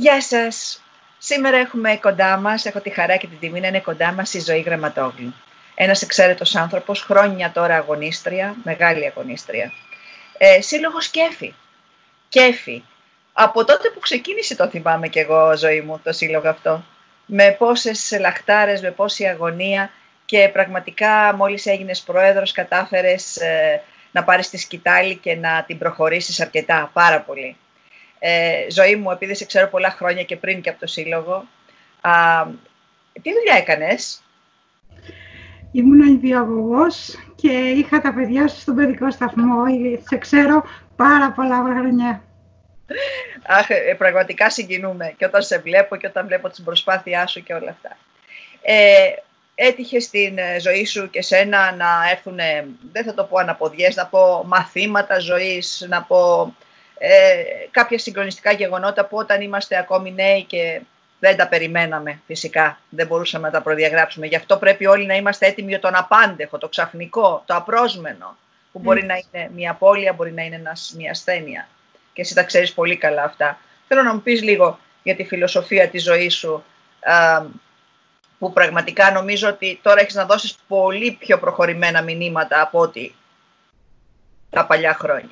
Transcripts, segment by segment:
Γεια σας! Σήμερα έχουμε κοντά μας, έχω τη χαρά και την τιμή να είναι κοντά μας η Ζωή Γραμματόγλου. Ένας εξαίρετος άνθρωπος, χρόνια τώρα αγωνίστρια, μεγάλη αγωνίστρια. Σύλλογος Κέφι. Κέφι. Από τότε που ξεκίνησε το θυμάμαι κι εγώ, Ζωή μου, το σύλλογο αυτό. Με πόσες λαχτάρες, με πόση αγωνία και πραγματικά μόλις έγινες πρόεδρος κατάφερες να πάρεις τη σκητάλη και να την προχωρήσεις αρκετά, πάρα πολύ. Ζωή μου, επειδή σε ξέρω πολλά χρόνια και πριν και από το σύλλογο, τι δουλειά έκανες? Ήμουν ιδιαγωγός και είχα τα παιδιά σου στον παιδικό σταθμό. Σε ξέρω πάρα πολλά χρόνια. Αχ, πραγματικά συγκινούμε και όταν σε βλέπω και όταν βλέπω την προσπάθειά σου και όλα αυτά. Έτυχε στην ζωή σου και σένα να έρθουν, δεν θα το πω αναποδιές, να πω μαθήματα ζωής, να πω κάποια συγκλονιστικά γεγονότα που όταν είμαστε ακόμη νέοι και δεν τα περιμέναμε φυσικά, δεν μπορούσαμε να τα προδιαγράψουμε. Γι' αυτό πρέπει όλοι να είμαστε έτοιμοι για τον απάντεχο, το ξαφνικό, το απρόσμενο, που μπορεί να είναι μια απώλεια, μπορεί να είναι μια ασθένεια. Και εσύ τα ξέρεις πολύ καλά αυτά. Θέλω να μου πεις λίγο για τη φιλοσοφία της ζωής σου, που πραγματικά νομίζω ότι τώρα έχεις να δώσεις πολύ πιο προχωρημένα μηνύματα από ό,τι τα παλιά χρόνια.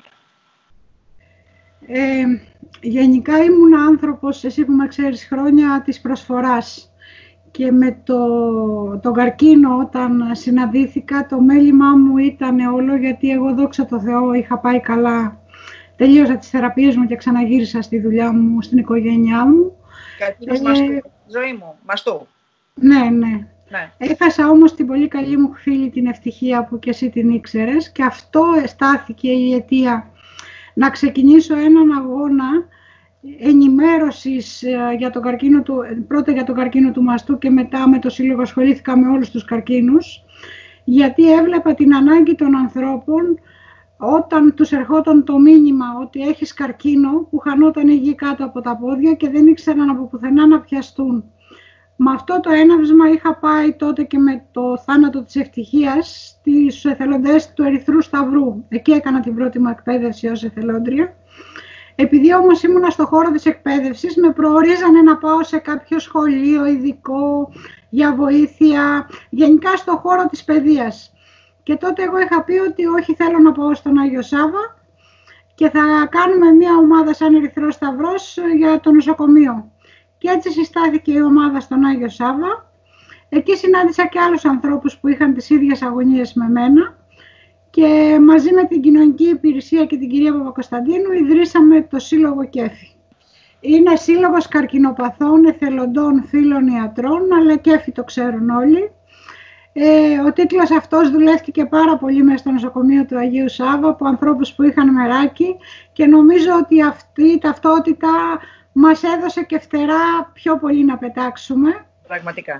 Γενικά ήμουν άνθρωπος, εσύ που με ξέρεις χρόνια, της προσφοράς. Και με τον καρκίνο όταν συναντήθηκα, το μέλημά μου ήταν όλο, γιατί εγώ δόξα τω Θεώ είχα πάει καλά. Τελείωσα τις θεραπείες μου και ξαναγύρισα στη δουλειά μου, στην οικογένειά μου. Καρκίνος μαστού, Ζωή μου, μαστού. Ναι. Έχασα όμως την πολύ καλή μου φίλη την Ευτυχία που και εσύ την ήξερες και αυτό στάθηκε η αιτία να ξεκινήσω έναν αγώνα ενημέρωσης για τον καρκίνο πρώτα για τον καρκίνο του μαστού και μετά με το σύλλογο ασχολήθηκα με όλους τους καρκίνους, γιατί έβλεπα την ανάγκη των ανθρώπων όταν τους ερχόταν το μήνυμα ότι έχεις καρκίνο, που χανόταν η γη κάτω από τα πόδια και δεν ήξεραν από πουθενά να πιαστούν. Με αυτό το έναυσμα είχα πάει τότε και με το θάνατο της Ευτυχίας στους εθελοντές του Ερυθρού Σταυρού. Εκεί έκανα την πρώτη μου εκπαίδευση ως εθελόντρια. Επειδή όμως ήμουνα στο χώρο της εκπαίδευσης, με προορίζανε να πάω σε κάποιο σχολείο ειδικό για βοήθεια, γενικά στο χώρο της παιδείας. Και τότε εγώ είχα πει ότι όχι, θέλω να πάω στον Άγιο Σάββα και θα κάνουμε μια ομάδα σαν Ερυθρός Σταυρός για το νοσοκομείο. Και έτσι συστάθηκε η ομάδα στον Άγιο Σάββα. Εκεί συνάντησα και άλλους ανθρώπους που είχαν τις ίδιες αγωνίες με μένα και μαζί με την Κοινωνική Υπηρεσία και την κυρία Παπακοσταντίνου ιδρύσαμε το Σύλλογο Κέφι. Είναι σύλλογος καρκινοπαθών, εθελοντών, φίλων ιατρών, αλλά Κέφι το ξέρουν όλοι. Ο τίτλος αυτός δουλεύτηκε πάρα πολύ μέσα στο νοσοκομείο του Αγίου Σάββα από ανθρώπους που είχαν μεράκι και νομίζω ότι αυτή η ταυτότητα μας έδωσε και φτερά πιο πολύ να πετάξουμε. Πραγματικά.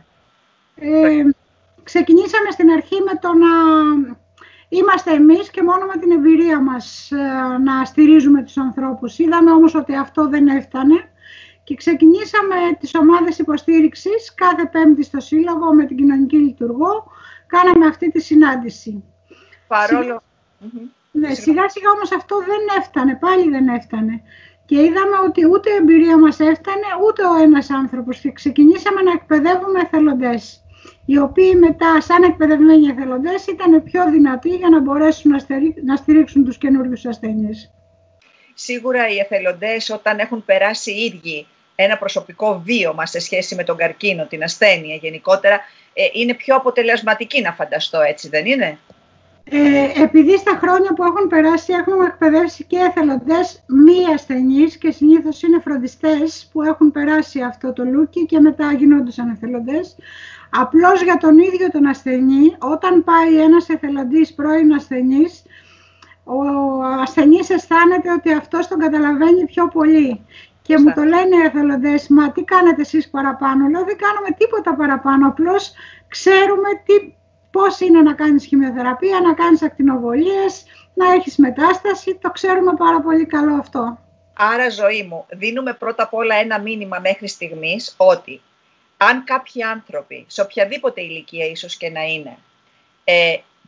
Ξεκινήσαμε στην αρχή με το να είμαστε εμείς και μόνο με την εμπειρία μας να στηρίζουμε τους ανθρώπους. Είδαμε όμως ότι αυτό δεν έφτανε και ξεκινήσαμε τις ομάδες υποστήριξης κάθε Πέμπτη στο Σύλλογο με την κοινωνική λειτουργό. Κάναμε αυτή τη συνάντηση. Παρόλο... Ναι, σιγά σιγά όμως αυτό δεν έφτανε, πάλι δεν έφτανε. Και είδαμε ότι ούτε η εμπειρία μας έφτανε, ούτε ο ένας άνθρωπος. Και ξεκινήσαμε να εκπαιδεύουμε εθελοντές, οι οποίοι μετά, σαν εκπαιδευμένοι εθελοντές, ήταν πιο δυνατοί για να μπορέσουν να στηρίξουν τους καινούριους ασθενείς. Σίγουρα οι εθελοντές, όταν έχουν περάσει οι ίδιοι ένα προσωπικό βίωμα σε σχέση με τον καρκίνο, την ασθένεια γενικότερα, είναι πιο αποτελεσματικοί, να φανταστώ, έτσι δεν είναι? Επειδή στα χρόνια που έχουν περάσει έχουμε εκπαιδεύσει και εθελοντές μη ασθενείς και συνήθως είναι φροντιστές που έχουν περάσει αυτό το λούκι και μετά γινόντουσαν εθελοντές. Απλώς για τον ίδιο τον ασθενή, όταν πάει ένας εθελοντής πρώην ασθενής, ο ασθενής αισθάνεται ότι αυτός τον καταλαβαίνει πιο πολύ. Και μου το λένε οι εθελοντές, μα τι κάνετε εσείς παραπάνω? Λέω, δεν κάνουμε τίποτα παραπάνω, απλώς ξέρουμε πώς είναι να κάνεις χημειοθεραπεία, να κάνεις ακτινοβολίες, να έχεις μετάσταση, το ξέρουμε πάρα πολύ καλό αυτό. Άρα, Ζωή μου, δίνουμε πρώτα απ' όλα ένα μήνυμα μέχρι στιγμής ότι αν κάποιοι άνθρωποι, σε οποιαδήποτε ηλικία ίσως και να είναι,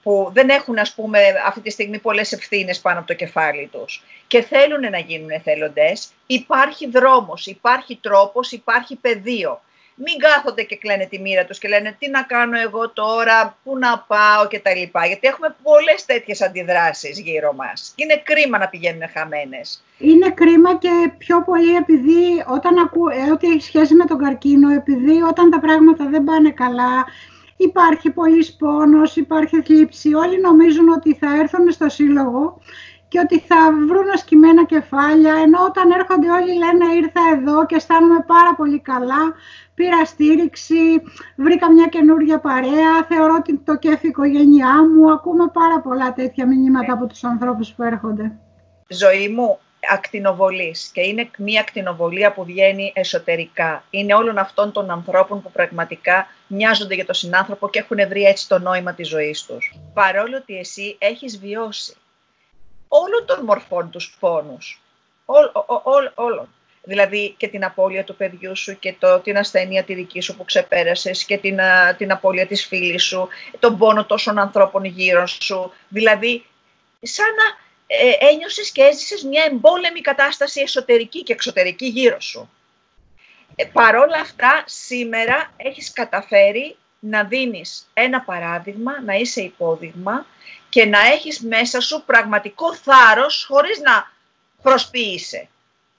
που δεν έχουν, ας πούμε, αυτή τη στιγμή πολλές ευθύνες πάνω από το κεφάλι τους και θέλουν να γίνουν εθελοντές, υπάρχει δρόμος, υπάρχει τρόπος, υπάρχει πεδίο. Μην κάθονται και κλαίνε τη μοίρα τους και λένε τι να κάνω εγώ τώρα, πού να πάω κτλ. Γιατί έχουμε πολλές τέτοιες αντιδράσεις γύρω μας. Είναι κρίμα να πηγαίνουν χαμένες. Είναι κρίμα και πιο πολύ επειδή ό,τι έχει σχέση με τον καρκίνο, επειδή όταν τα πράγματα δεν πάνε καλά, υπάρχει πολύς πόνος, υπάρχει θλίψη. Όλοι νομίζουν ότι θα έρθουν στο σύλλογο και ότι θα βρουν ασκημένα κεφάλια, ενώ όταν έρχονται όλοι λένε ήρθα εδώ και αισθάνομαι πάρα πολύ καλά, πήρα στήριξη, βρήκα μια καινούργια παρέα, θεωρώ ότι το κέφι η οικογένειά μου. Ακούμε πάρα πολλά τέτοια μηνύματα από τους ανθρώπους που έρχονται. Ζωή μου, ακτινοβολής, και είναι μια ακτινοβολία που βγαίνει εσωτερικά. Είναι όλων αυτών των ανθρώπων που πραγματικά μοιάζονται για τον συνάνθρωπο και έχουν βρει έτσι το νόημα της ζωής τους. Παρόλο ότι εσύ έχεις βιώσει όλων των μορφών τους πόνους, όλων. Δηλαδή και την απώλεια του παιδιού σου και την ασθένεια τη δική σου που ξεπέρασες και την απώλεια της φίλης σου, τον πόνο τόσων ανθρώπων γύρω σου. Δηλαδή, σαν να ένιωσες και έζησες μια εμπόλεμη κατάσταση εσωτερική και εξωτερική γύρω σου. Παρόλα αυτά, σήμερα έχεις καταφέρει να δίνεις ένα παράδειγμα, να είσαι υπόδειγμα και να έχεις μέσα σου πραγματικό θάρρος χωρίς να προσποιείσαι.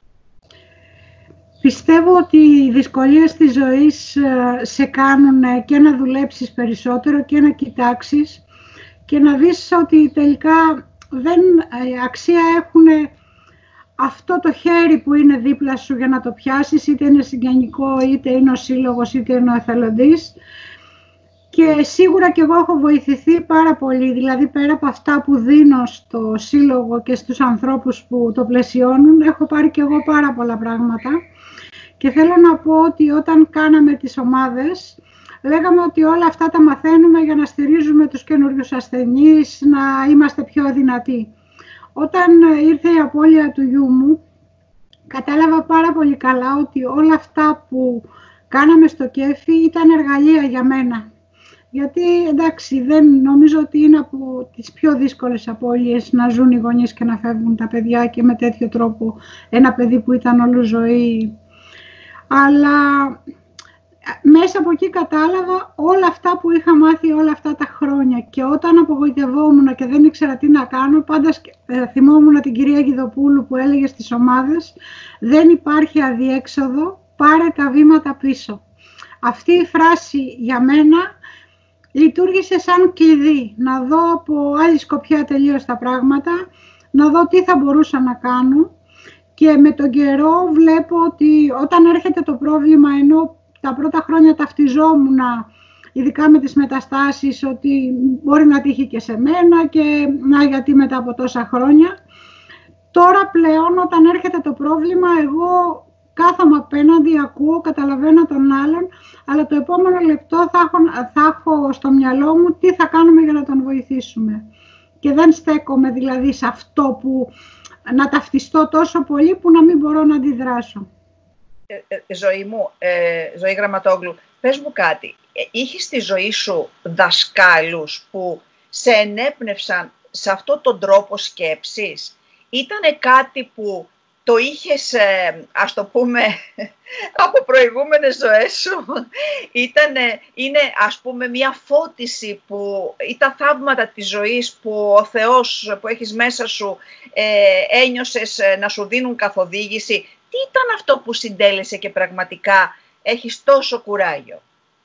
Πιστεύω ότι οι δυσκολίες της ζωής σε κάνουν και να δουλέψεις περισσότερο και να κοιτάξεις και να δεις ότι τελικά δεν αξία έχουν αυτό το χέρι που είναι δίπλα σου για να το πιάσεις, είτε είναι συγγενικό, είτε είναι ο σύλλογος, είτε είναι ο εθελοντής. Και σίγουρα και εγώ έχω βοηθηθεί πάρα πολύ, δηλαδή πέρα από αυτά που δίνω στο σύλλογο και στους ανθρώπους που το πλαισιώνουν, έχω πάρει και εγώ πάρα πολλά πράγματα. Και θέλω να πω ότι όταν κάναμε τις ομάδες, λέγαμε ότι όλα αυτά τα μαθαίνουμε για να στηρίζουμε τους καινούριους ασθενείς, να είμαστε πιο δυνατοί. Όταν ήρθε η απώλεια του γιού μου, κατάλαβα πάρα πολύ καλά ότι όλα αυτά που κάναμε στο κέφι ήταν εργαλεία για μένα. Γιατί εντάξει, δεν νομίζω ότι είναι από τις πιο δύσκολες απώλειες να ζουν οι γονείς και να φεύγουν τα παιδιά και με τέτοιο τρόπο ένα παιδί που ήταν όλη ζωή. Αλλά μέσα από εκεί κατάλαβα όλα αυτά που είχα μάθει όλα αυτά τα χρόνια και όταν απογοητευόμουν και δεν ήξερα τι να κάνω, πάντα θυμόμουν την κυρία Γιδοπούλου που έλεγε στις ομάδες «Δεν υπάρχει αδιέξοδο, πάρε τα βήματα πίσω». Αυτή η φράση για μένα λειτουργήσε σαν κλειδί, να δω από άλλη σκοπιά τελείως τα πράγματα, να δω τι θα μπορούσα να κάνω και με τον καιρό βλέπω ότι όταν έρχεται το πρόβλημα, ενώ τα πρώτα χρόνια ταυτιζόμουν, ειδικά με τις μεταστάσεις, ότι μπορεί να τύχει και σε μένα και να γιατί μετά από τόσα χρόνια. Τώρα πλέον όταν έρχεται το πρόβλημα, εγώ κάθομαι απέναντι, ακούω, καταλαβαίνω τον άλλον, αλλά το επόμενο λεπτό θα έχω στο μυαλό μου τι θα κάνουμε για να τον βοηθήσουμε. Και δεν στέκομαι δηλαδή σε αυτό που να ταυτιστώ τόσο πολύ που να μην μπορώ να αντιδράσω. Ζωή μου, Ζωή Γραμματόγλου, πες μου κάτι. Είχες στη ζωή σου δασκάλους που σε ενέπνευσαν σε αυτόν τον τρόπο σκέψης? Ήτανε κάτι που το είχες, ας το πούμε, από προηγούμενες ζωές σου? Είναι, ας πούμε, μια φώτιση που ή τα θαύματα της ζωής που ο Θεός που έχεις μέσα σου ένιωσες να σου δίνουν καθοδήγηση? Τι ήταν αυτό που συντέλεσε και πραγματικά έχεις τόσο κουράγιο?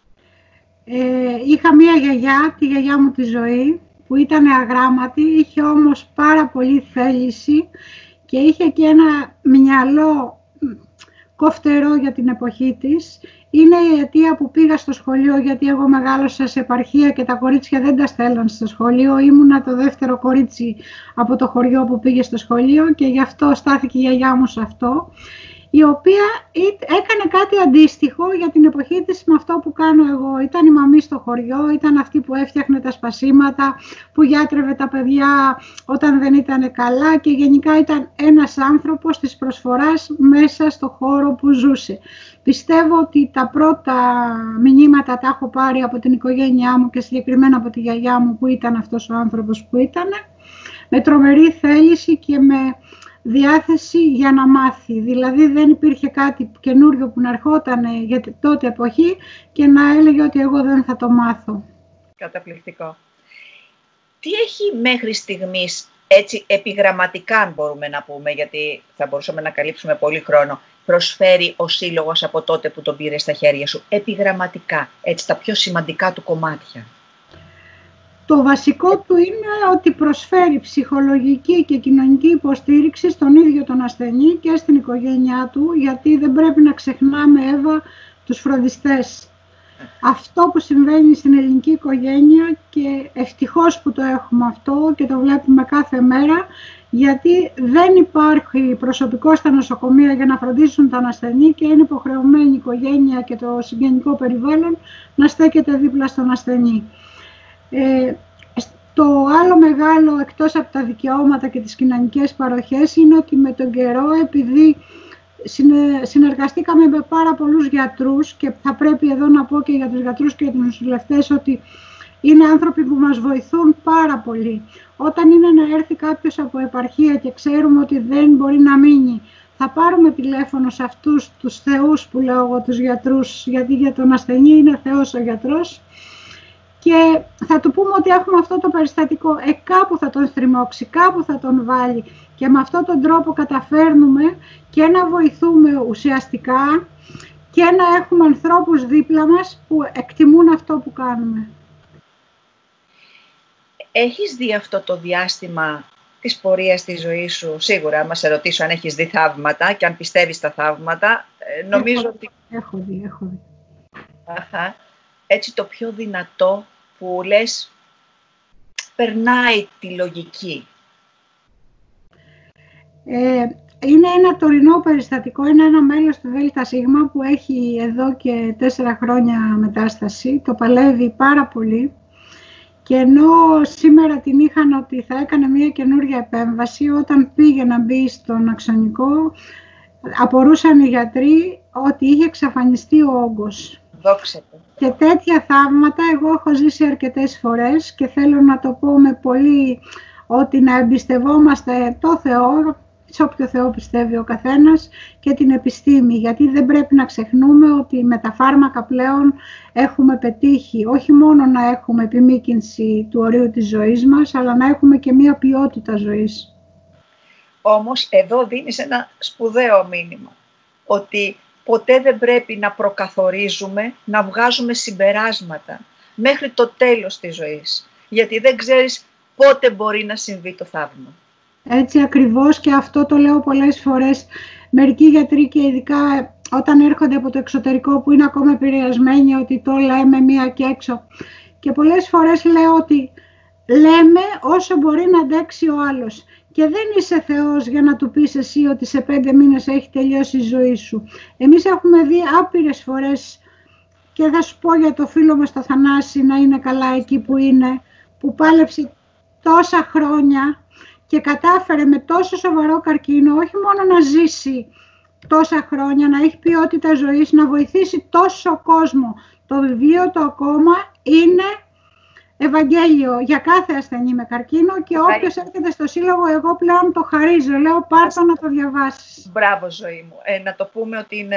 Είχα μία γιαγιά, τη γιαγιά μου τη ζωή, που ήταν αγράμματη, είχε όμως πάρα πολύ θέληση και είχε και ένα μυαλό κοφτερό για την εποχή της. Είναι η αιτία που πήγα στο σχολείο, γιατί εγώ μεγάλωσα σε επαρχία και τα κορίτσια δεν τα στέλναν στο σχολείο. Ήμουνα το δεύτερο κορίτσι από το χωριό που πήγε στο σχολείο και γι' αυτό στάθηκε η γιαγιά μου σε αυτό. η οποία έκανε κάτι αντίστοιχο για την εποχή της με αυτό που κάνω εγώ. Ήταν η μαμή στο χωριό, ήταν αυτή που έφτιαχνε τα σπασίματα, που γιάτρευε τα παιδιά όταν δεν ήταν καλά και γενικά ήταν ένας άνθρωπος της προσφοράς μέσα στο χώρο που ζούσε. Πιστεύω ότι τα πρώτα μηνύματα τα έχω πάρει από την οικογένειά μου και συγκεκριμένα από τη γιαγιά μου που ήταν αυτός ο άνθρωπος που ήταν, με τρομερή θέληση και με διάθεση για να μάθει. Δηλαδή δεν υπήρχε κάτι καινούριο που να ερχόταν για τότε εποχή και να έλεγε ότι εγώ δεν θα το μάθω. Καταπληκτικό. Τι έχει μέχρι στιγμής, έτσι επιγραμματικά αν μπορούμε να πούμε, γιατί θα μπορούσαμε να καλύψουμε πολύ χρόνο, προσφέρει ο Σύλλογος από τότε που τον πήρε στα χέρια σου, επιγραμματικά, έτσι τα πιο σημαντικά του κομμάτια? Το βασικό του είναι ότι προσφέρει ψυχολογική και κοινωνική υποστήριξη στον ίδιο τον ασθενή και στην οικογένειά του, γιατί δεν πρέπει να ξεχνάμε, Εύα, τους φροντιστές. Αυτό που συμβαίνει στην ελληνική οικογένεια, και ευτυχώς που το έχουμε αυτό και το βλέπουμε κάθε μέρα, γιατί δεν υπάρχει προσωπικό στα νοσοκομεία για να φροντίσουν τον ασθενή και είναι υποχρεωμένη η οικογένεια και το συγγενικό περιβάλλον να στέκεται δίπλα στον ασθενή. Το άλλο μεγάλο, εκτός από τα δικαιώματα και τις κοινωνικές παροχές, είναι ότι με τον καιρό, επειδή συνεργαστήκαμε με πάρα πολλούς γιατρούς, και θα πρέπει εδώ να πω και για τους γιατρούς και τους νοσηλευτές ότι είναι άνθρωποι που μας βοηθούν πάρα πολύ. Όταν είναι να έρθει κάποιος από επαρχία και ξέρουμε ότι δεν μπορεί να μείνει, θα πάρουμε τηλέφωνο σε αυτούς τους θεούς που λέω εγώ, τους γιατρούς, γιατί για τον ασθενή είναι θεός ο γιατρός, και θα του πούμε ότι έχουμε αυτό το περιστατικό, κάπου θα τον στριμώξει, κάπου θα τον βάλει, και με αυτόν τον τρόπο καταφέρνουμε και να βοηθούμε ουσιαστικά και να έχουμε ανθρώπους δίπλα μας που εκτιμούν αυτό που κάνουμε. Έχεις δει αυτό το διάστημα της πορείας της ζωής σου? Σίγουρα, άμα σε ρωτήσω αν έχεις δει θαύματα και αν πιστεύεις στα θαύματα, νομίζω ότι... Έχω δει. Αχα. Έτσι το πιο δυνατό που λες περνάει τη λογική. Είναι ένα τωρινό περιστατικό, είναι ένα μέλος του ΔΣ που έχει εδώ και 4 χρόνια μετάσταση, το παλεύει πάρα πολύ, και ενώ σήμερα την είχαν ότι θα έκανε μια καινούργια επέμβαση, όταν πήγε να μπει στον αξονικό, απορούσαν οι γιατροί ότι είχε εξαφανιστεί ο όγκος. Δόξα τω. Και τέτοια θαύματα εγώ έχω ζήσει αρκετές φορές και θέλω να το πω με πολύ, ότι να εμπιστευόμαστε το Θεό, σε όποιο Θεό πιστεύει ο καθένας, και την επιστήμη, γιατί δεν πρέπει να ξεχνούμε ότι με τα φάρμακα πλέον έχουμε πετύχει όχι μόνο να έχουμε επιμήκυνση του ορίου της ζωής μας, αλλά να έχουμε και μία ποιότητα ζωής. Όμως εδώ δίνεις ένα σπουδαίο μήνυμα, ότι ποτέ δεν πρέπει να προκαθορίζουμε, να βγάζουμε συμπεράσματα μέχρι το τέλος της ζωής, γιατί δεν ξέρεις πότε μπορεί να συμβεί το θαύμα. Έτσι ακριβώς, και αυτό το λέω πολλές φορές. Μερικοί γιατροί, και ειδικά όταν έρχονται από το εξωτερικό που είναι ακόμα επηρεασμένοι, ότι το λέμε μία και έξω. Και πολλές φορές λέω ότι λέμε όσο μπορεί να αντέξει ο άλλος. Και δεν είσαι Θεός για να του πεις εσύ ότι σε 5 μήνες έχει τελειώσει η ζωή σου. Εμείς έχουμε δει άπειρες φορές, και θα σου πω για το φίλο μας το Θανάση, να είναι καλά εκεί που είναι, που πάλεψε τόσα χρόνια και κατάφερε με τόσο σοβαρό καρκίνο όχι μόνο να ζήσει τόσα χρόνια, να έχει ποιότητα ζωής, να βοηθήσει τόσο κόσμο. Το βιβλίο του ακόμα είναι Ευαγγέλιο για κάθε ασθενή με καρκίνο, και όποιος έρχεται στο Σύλλογο, εγώ πλέον το χαρίζω. Λέω πάρ' το να το διαβάσεις. Μπράβο, ζωή μου. Να το πούμε ότι είναι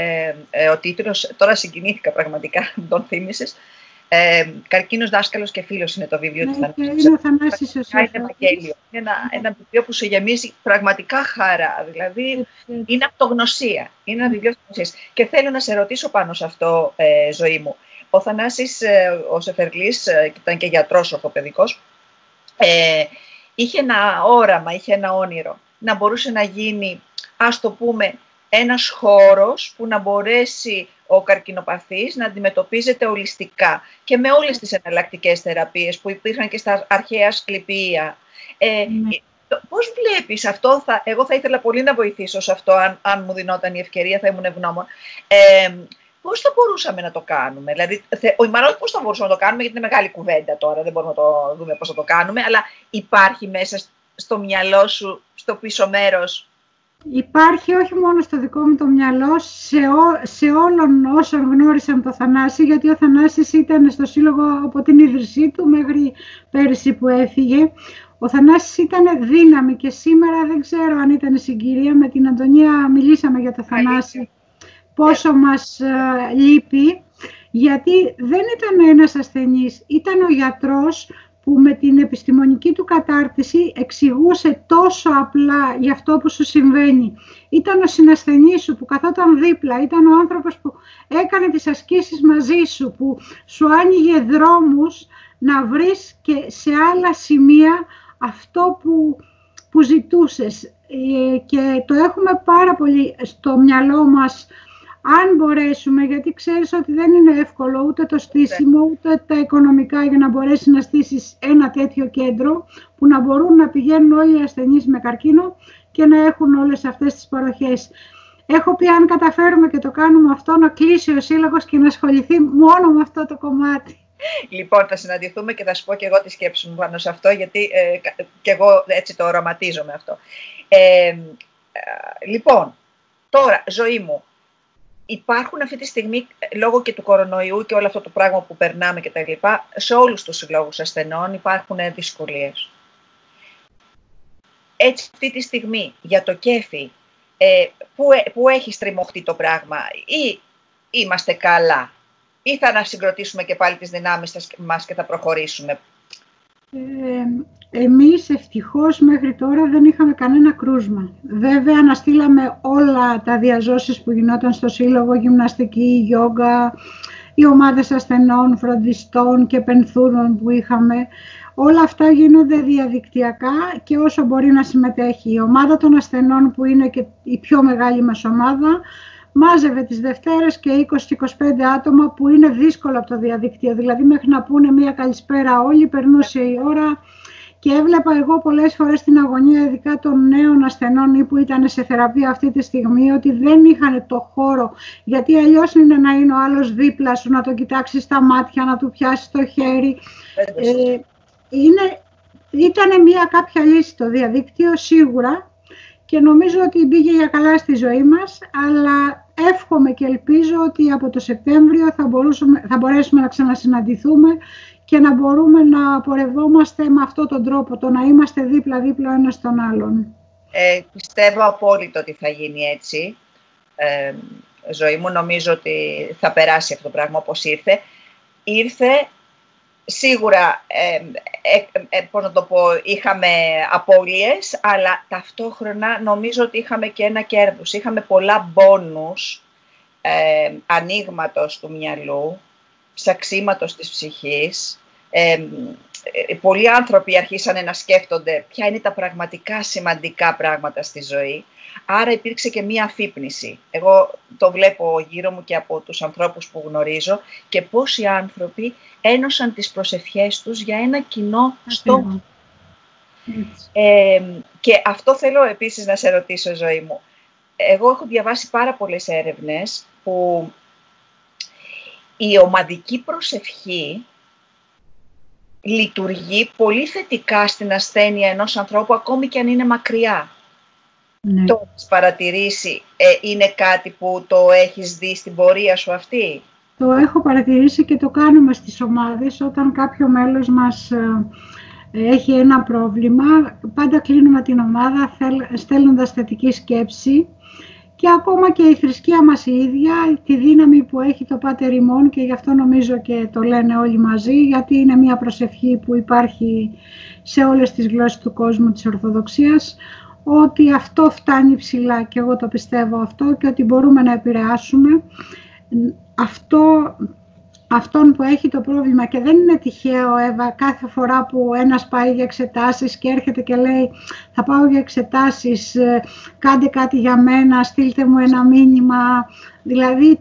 ο τίτλος, τώρα συγκινήθηκα πραγματικά, τον θύμισες. Καρκίνος, δάσκαλος και φίλος είναι το βιβλίο του Θανάση. Είναι ο Θανάσης ο Είναι Ευαγγέλιο. Είναι ένα βιβλίο που σου γεμίζει πραγματικά χαρά. Δηλαδή είναι αυτογνωσία. Είναι ένα βιβλίο αυτογνωσίας. Και θέλω να σε ρωτήσω πάνω σε αυτό, ζωή μου. Ο Θανάσης, ο Σεφερλής, ήταν και γιατρός ορθοπαιδικός, είχε ένα όραμα, είχε ένα όνειρο, να μπορούσε να γίνει, ας το πούμε, ένας χώρος που να μπορέσει ο καρκινοπαθής να αντιμετωπίζεται ολιστικά και με όλες τις εναλλακτικές θεραπείες που υπήρχαν και στα αρχαία Ασκληπία. Πώς βλέπεις αυτό, εγώ θα ήθελα πολύ να βοηθήσω σε αυτό, αν μου δινόταν η ευκαιρία θα ήμουν ευγνώμων. Πώς θα μπορούσαμε να το κάνουμε, δηλαδή, μάλλον πώς θα μπορούσαμε να το κάνουμε, γιατί είναι μεγάλη κουβέντα τώρα, δεν μπορούμε να το δούμε πώς θα το κάνουμε, αλλά υπάρχει μέσα στο μυαλό σου, στο πίσω μέρος? Υπάρχει όχι μόνο στο δικό μου το μυαλό, σε όλων όσων γνώρισαν το Θανάση, γιατί ο Θανάσης ήταν στο Σύλλογο από την ίδρυσή του μέχρι πέρυσι που έφυγε. Ο Θανάσης ήταν δύναμη και σήμερα δεν ξέρω αν ήταν συγκυρία. Με την Αντωνία μιλήσαμε για το Θανάση, πόσο μας λείπει, γιατί δεν ήταν ένας ασθενής, ήταν ο γιατρός που με την επιστημονική του κατάρτιση εξηγούσε τόσο απλά για αυτό που σου συμβαίνει. Ήταν ο συνασθενής σου που καθόταν δίπλα, ήταν ο άνθρωπος που έκανε τις ασκήσεις μαζί σου, που σου άνοιγε δρόμους να βρεις και σε άλλα σημεία αυτό που ζητούσες. Και το έχουμε πάρα πολύ στο μυαλό μας, αν μπορέσουμε, γιατί ξέρεις ότι δεν είναι εύκολο ούτε το στήσιμο, ούτε τα οικονομικά για να μπορέσει να στήσεις ένα τέτοιο κέντρο που να μπορούν να πηγαίνουν όλοι οι ασθενείς με καρκίνο και να έχουν όλες αυτές τις παροχές. Έχω πει, αν καταφέρουμε και το κάνουμε αυτό, να κλείσει ο Σύλλογος και να ασχοληθεί μόνο με αυτό το κομμάτι. Λοιπόν, θα συναντηθούμε και θα σου πω και εγώ τη σκέψη μου πάνω σε αυτό, γιατί και εγώ έτσι το οραματίζομαι αυτό. Λοιπόν, τώρα, ζωή μου, υπάρχουν αυτή τη στιγμή, λόγω και του κορονοϊού και όλο αυτό το πράγμα που περνάμε και τα λοιπά, σε όλους τους συλλόγους ασθενών υπάρχουν δυσκολίες. Έτσι, αυτή τη στιγμή, για το κέφι, που έχει στριμωχτεί το πράγμα, ή είμαστε καλά, ή θα ανασυγκροτήσουμε και πάλι τις δυνάμεις μας και θα προχωρήσουμε? Εμείς ευτυχώς μέχρι τώρα δεν είχαμε κανένα κρούσμα. Βέβαια αναστήλαμε όλα τα διαζώσεις που γινόταν στο Σύλλογο, γυμναστική, γιόγκα, οι ομάδες ασθενών, φροντιστών και πενθούρων που είχαμε. Όλα αυτά γίνονται διαδικτυακά και όσο μπορεί να συμμετέχει. Η ομάδα των ασθενών, που είναι και η πιο μεγάλη μας ομάδα, μάζευε τις Δευτέρες και 20-25 άτομα, που είναι δύσκολο από το διαδίκτυο. Δηλαδή μέχρι να πούνε μία καλησπέρα όλοι, περνούσε η ώρα. Και έβλεπα εγώ πολλές φορές την αγωνία, ειδικά των νέων ασθενών ή που ήταν σε θεραπεία αυτή τη στιγμή, ότι δεν είχαν το χώρο. Γιατί αλλιώς είναι να είναι ο άλλος δίπλα σου, να τον κοιτάξεις στα μάτια, να του πιάσεις το χέρι. Ήταν μια κάποια λύση το διαδίκτυο, σίγουρα. Και νομίζω ότι μπήκε για καλά στη ζωή μας, αλλά εύχομαι και ελπίζω ότι από το Σεπτέμβριο θα μπορέσουμε να ξανασυναντηθούμε και να μπορούμε να πορευόμαστε με αυτόν τον τρόπο, το να είμαστε δίπλα-δίπλα ο ένας τον άλλον. Πιστεύω απόλυτο ότι θα γίνει έτσι. Ζωή μου, νομίζω ότι θα περάσει αυτό το πράγμα όπως ήρθε. Ήρθε, σίγουρα, πώς να το πω, είχαμε απώλειες, αλλά ταυτόχρονα νομίζω ότι είχαμε και ένα κέρδος. Είχαμε πολλά μπόνους ανοίγματος του μυαλού, ψαξίματος της ψυχής. Πολλοί άνθρωποι αρχίσανε να σκέφτονται ποια είναι τα πραγματικά σημαντικά πράγματα στη ζωή. Άρα υπήρξε και μία αφύπνιση. Εγώ το βλέπω γύρω μου και από τους ανθρώπους που γνωρίζω και πώς οι άνθρωποι ένωσαν τις προσευχές τους για ένα κοινό στόχο. Και αυτό θέλω επίσης να σε ρωτήσω, Ζωή μου. Εγώ έχω διαβάσει πάρα πολλές έρευνες που η ομαδική προσευχή λειτουργεί πολύ θετικά στην ασθένεια ενός ανθρώπου, ακόμη και αν είναι μακριά. Ναι. Το έχεις παρατηρήσει, είναι κάτι που το έχεις δει στην πορεία σου αυτή? Το έχω παρατηρήσει και το κάνουμε στις ομάδες. Όταν κάποιο μέλος μας έχει ένα πρόβλημα, πάντα κλείνουμε την ομάδα στέλνοντας θετική σκέψη. Και ακόμα και η θρησκεία μας η ίδια, τη δύναμη που έχει το Πάτερ ημών, και γι' αυτό νομίζω και το λένε όλοι μαζί, γιατί είναι μια προσευχή που υπάρχει σε όλες τις γλώσσες του κόσμου της Ορθοδοξίας, ότι αυτό φτάνει ψηλά και εγώ το πιστεύω αυτό, και ότι μπορούμε να επηρεάσουμε αυτόν που έχει το πρόβλημα. Και δεν είναι τυχαίο, Εύα, κάθε φορά που ένας πάει για εξετάσεις και έρχεται και λέει θα πάω για εξετάσεις, κάντε κάτι για μένα, στείλτε μου ένα μήνυμα. Δηλαδή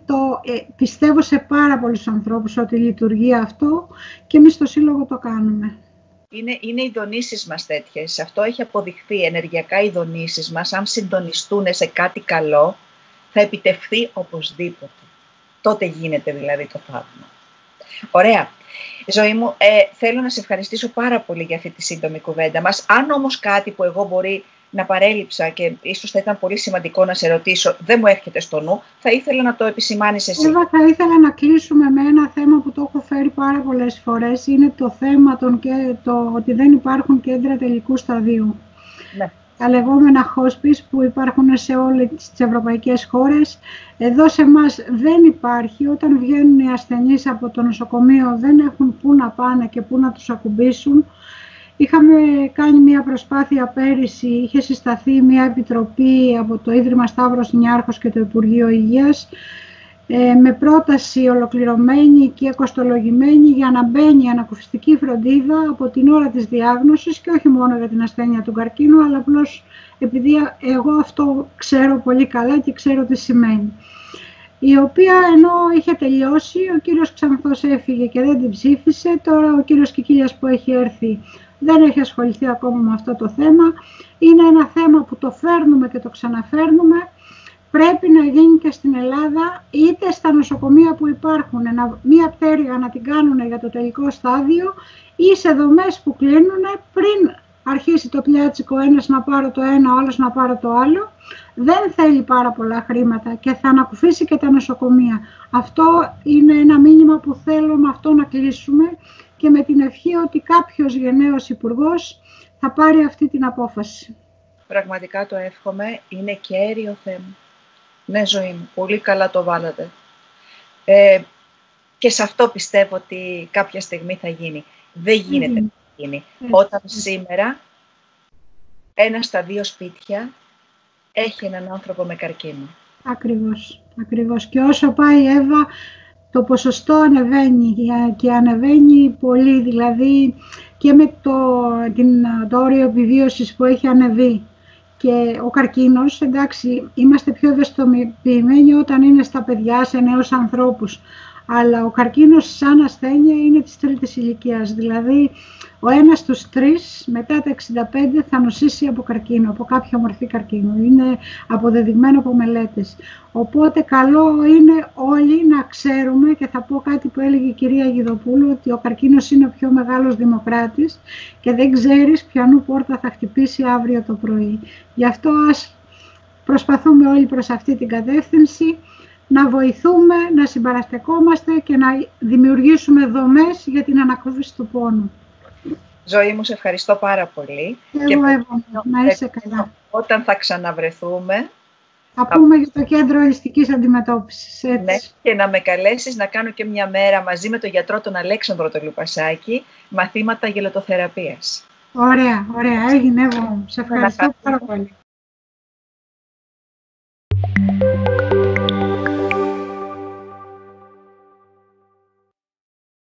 πιστεύω σε πάρα πολλούς ανθρώπους ότι λειτουργεί αυτό και εμείς στο Σύλλογο το κάνουμε. Είναι οι δονήσεις μας τέτοιες. Αυτό έχει αποδειχθεί ενεργειακά, οι δονήσεις μας, αν συντονιστούν σε κάτι καλό, θα επιτευχθεί οπωσδήποτε. Τότε γίνεται δηλαδή το θαύμα. Ωραία. Ζωή μου, θέλω να σε ευχαριστήσω πάρα πολύ για αυτή τη σύντομη κουβέντα μας. Αν όμως κάτι που εγώ μπορεί να παρέλειψα και ίσως θα ήταν πολύ σημαντικό να σε ρωτήσω, δεν μου έρχεται στο νου, θα ήθελα να το επισημάνεις εσύ. Εύα, θα ήθελα να κλείσουμε με ένα θέμα που το έχω φέρει πάρα πολλές φορές. Είναι το θέμα ότι δεν υπάρχουν κέντρα τελικού σταδίου. Ναι. Τα λεγόμενα hospice που υπάρχουν σε όλες τις ευρωπαϊκές χώρες. Εδώ σε εμάς δεν υπάρχει. Όταν βγαίνουν οι ασθενείς από το νοσοκομείο δεν έχουν πού να πάνε και πού να τους ακουμπήσουν. Είχαμε κάνει μια προσπάθεια πέρυσι, είχε συσταθεί μια επιτροπή από το Ίδρυμα Σταύρος Νιάρχος και το Υπουργείο Υγείας με πρόταση ολοκληρωμένη και κοστολογημένη για να μπαίνει ανακουφιστική φροντίδα από την ώρα της διάγνωσης και όχι μόνο για την ασθένεια του καρκίνου, αλλά απλώς επειδή εγώ αυτό ξέρω πολύ καλά και ξέρω τι σημαίνει. Η οποία ενώ είχε τελειώσει, ο κύριος Ξανθός έφυγε και δεν την ψήφισε, τώρα ο κύριος Κικίλιας που έχει έρθει δεν έχει ασχοληθεί ακόμα με αυτό το θέμα. Είναι ένα θέμα που το φέρνουμε και το ξαναφέρνουμε. Πρέπει να γίνει και στην Ελλάδα, είτε στα νοσοκομεία που υπάρχουν, μία πτέρυγα να την κάνουν για το τελικό στάδιο ή σε δομές που κλείνουν πριν αρχίσει το πιάτσικο, ένας να πάρω το ένα, ο άλλος να πάρω το άλλο. Δεν θέλει πάρα πολλά χρήματα και θα ανακουφίσει και τα νοσοκομεία. Αυτό είναι ένα μήνυμα που θέλω με αυτό να κλείσουμε και με την ευχή ότι κάποιος γενναίος υπουργός θα πάρει αυτή την απόφαση. Πραγματικά το εύχομαι, είναι κέριο θέμα. Ναι, Ζωή μου, πολύ καλά το βάλατε. Και σε αυτό πιστεύω ότι κάποια στιγμή θα γίνει. Δεν γίνεται να γίνει. Όταν σήμερα ένα στα 2 σπίτια έχει έναν άνθρωπο με καρκίνο. Ακριβώς. Και όσο πάει η Εύα, το ποσοστό ανεβαίνει και ανεβαίνει πολύ, δηλαδή και με το όριο επιβίωσης που έχει ανεβεί. Και ο καρκίνος, εντάξει, είμαστε πιο ευαισθητοποιημένοι όταν είναι στα παιδιά, σε νέους ανθρώπους. Αλλά ο καρκίνος σαν ασθένεια είναι της 3ης ηλικίας. Δηλαδή, ο ένας στους 3 μετά τα 65 θα νοσήσει από καρκίνο, από κάποια μορφή καρκίνου. Είναι αποδεδειγμένο από μελέτες. Οπότε, καλό είναι όλοι να ξέρουμε, και θα πω κάτι που έλεγε η κυρία Γιδοπούλου, ότι ο καρκίνος είναι ο πιο μεγάλος δημοκράτης και δεν ξέρεις ποιανού πόρτα θα χτυπήσει αύριο το πρωί. Γι' αυτό ας προσπαθούμε όλοι προς αυτή την κατεύθυνση, να βοηθούμε, να συμπαραστεκόμαστε και να δημιουργήσουμε δομές για την ανακούφιση του πόνου. Ζωή μου, σε ευχαριστώ πάρα πολύ. Να είσαι καλά. Όταν θα ξαναβρεθούμε, θα πούμε για το κέντρο ολιστικής αντιμετώπισης. Έτσι. Ναι, και να με καλέσεις να κάνω και μια μέρα μαζί με τον γιατρό τον Αλέξανδρο τον Λουπασάκη, μαθήματα γελοτοθεραπείας. Ωραία, έγινε. Σε ευχαριστώ πάρα πολύ.